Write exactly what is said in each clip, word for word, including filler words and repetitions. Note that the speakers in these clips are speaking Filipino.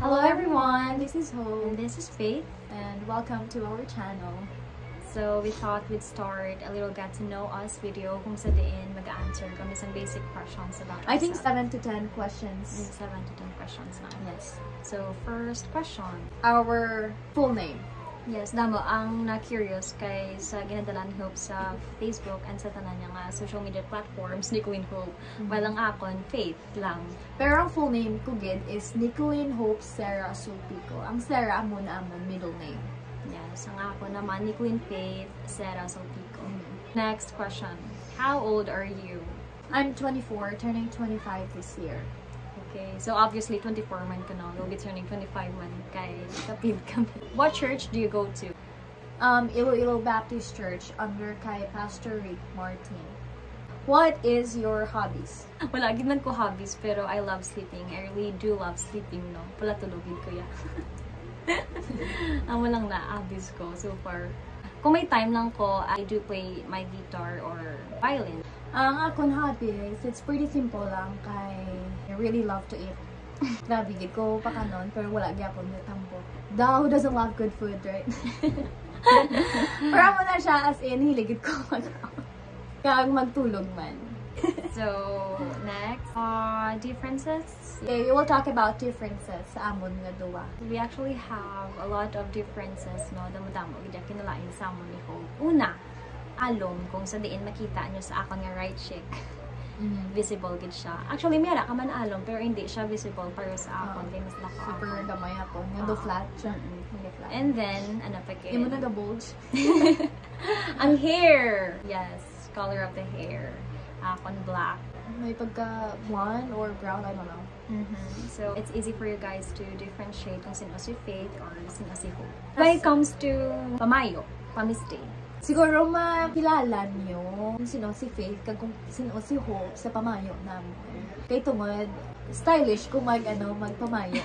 Hello everyone, this is Hope and this is Faith, and welcome to our channel. So we thought we'd start a little get to know us video kung sa diin mag-answer kami some basic questions about I think ourselves. seven to ten questions. seven to ten questions na. Yes. So first question. Our full name. Yes, damo ang na-curious kay sa ginadala ni Hope sa Facebook and sa tanan niya nga social media platforms ni Queen Hope. Mm-hmm. Walang akon, Faith lang. Pero ang full name ko gid is Nicolene Hope Sarah Sulpico. Ang Sarah mo na amon middle name. Yes, ang ako naman ni Queen Faith Sarah Sulpico. Mm-hmm. Next question. How old are you? I'm twenty-four, turning twenty-five this year. Okay, so obviously twenty-four man ka na. You'll be turning twenty-five man kay kapid kami. What church do you go to? Um, Iloilo Baptist Church under kay Pastor Rick Martin. What is your hobbies? Wala, gid man ko hobbies, pero I love sleeping. I really do love sleeping, no? Pala tulogin ko ya. Ang walang na hobbies ko so far. Kung may time lang ko, I do play my guitar or violin. Ang akong hobbies, it's pretty simple lang kay I really love to eat. Grabe, gid ko pa kanon, pero wala gyapon na tampo. Daw, who doesn't love good food, right? Pero mo na siya as in, hiligid ko mag kag magtulog man. So, next, uh, differences? Okay, we will talk about differences sa amon nga duwa. We actually have a lot of differences, no? Damo-damo, gid kinalain sa amon ni Hope. Una, alom kung sa diin makita nyo sa akong nga right cheek. Mm-hmm. Visible gid siya. Actually, mayroon ka man alom, pero hindi siya visible para sa akon. Uh, mas lako super ako. gamay ako. Nga do flat siya. Mm-hmm. Flat. And then, ano pa kayo? Hindi mo nag-bulge? Ang hair! Yes, color of the hair. Akon black. May pagka blonde or brown, I don't know. Mm-hmm. So, it's easy for you guys to differentiate kung sino si Faith or sino si Hope. When it comes to pamayo, pamistay, siguro makilala niyo kung sino si Faith kag kung sino si Hope sa pamayo namin. Kay tungod stylish kung mag ano magpamayo.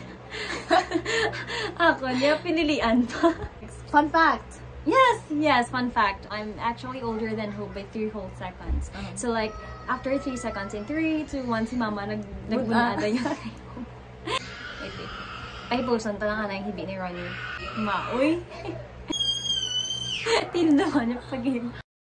Ako niya pinilian pa. Fun fact. Yes, yes, fun fact. I'm actually older than Hope by three whole seconds. Uh-huh. So like after three seconds in three, two, one si Mama nag nagbunada yun. Wait, wait. Ay, posan talaga na yung hibi ni Ronnie. Maoy. Tindahan niya pag-game.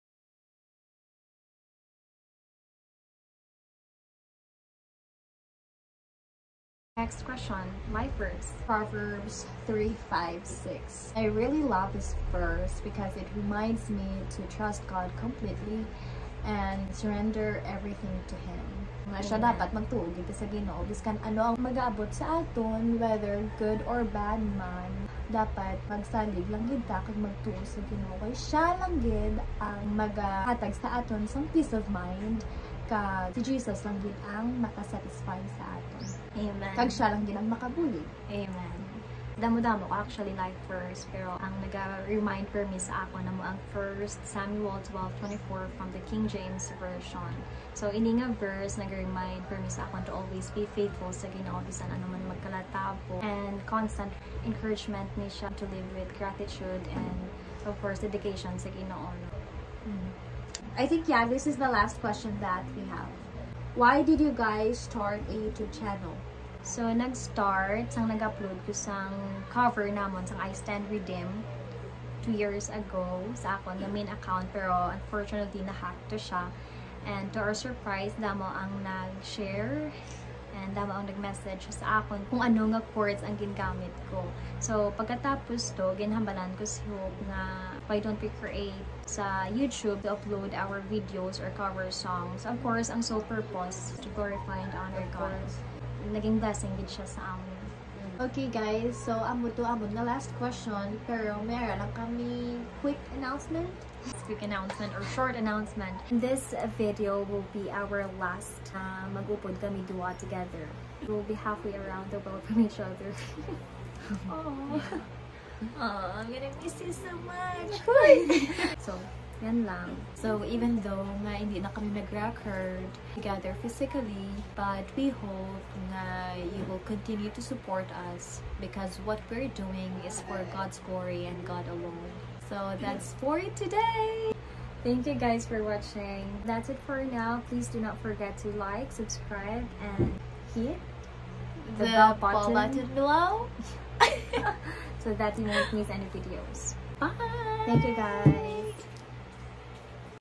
Next question, my verse. Proverbs three, five, six. I really love this verse because it reminds me to trust God completely and surrender everything to Him. Nga siya dapat magtuog ito sa Ginoo biskan ano ang mag-aabot sa aton, whether good or bad man, dapat magsalig lang gid ta kag magtuog sa Ginoo. Kay siya lang gid ang magahatag sa aton sang peace of mind ka si Jesus lang gid ang makasatisfy sa aton. Amen. Kag siya lang gid ang makabuli. Amen. Damo-damo ko actually like verse, pero ang naga-remind for me sa ako na mo ang First Samuel twelve twenty-four from the King James Version. So, ini nga verse naga-remind for me sa ako to always be faithful sa Ginoo bisan ano man magkalatabo, and constant encouragement ni siya to live with gratitude and of course dedication sa Ginoo. Mm. I think yeah, this is the last question that we have. Why did you guys start a YouTube channel? So, nag-start, sang nag-upload ko sang cover namon, sang I Stand Redeem, two years ago sa akon, yung main account, pero unfortunately, na-hack to siya. And to our surprise, damo ang nag-share, and damo ang nag-message sa akon kung ano nga chords ang gingamit ko. So, pagkatapos to, ginhambalan ko si Hope na why don't we create sa YouTube to upload our videos or cover songs. Of course, ang sole purpose to glorify and honor God. Naging blessing din siya sa amin. Okay guys, so amo to amo na last question, pero meron lang kami quick announcement. Quick announcement or short announcement. This video will be our last uh, mag-upod kami duwa together. We'll be halfway around the world from each other. Oh, oh, I'm gonna miss you so much. So, yan lang. So, even though nga hindi na kami nag-record together physically, but we hope na you will continue to support us because what we're doing is for God's glory and God alone. So, that's for it today! Thank you guys for watching. That's it for now. Please do not forget to like, subscribe, and hit the, the bell bell button. button below. So that you won't miss any videos. Bye. Thank you guys.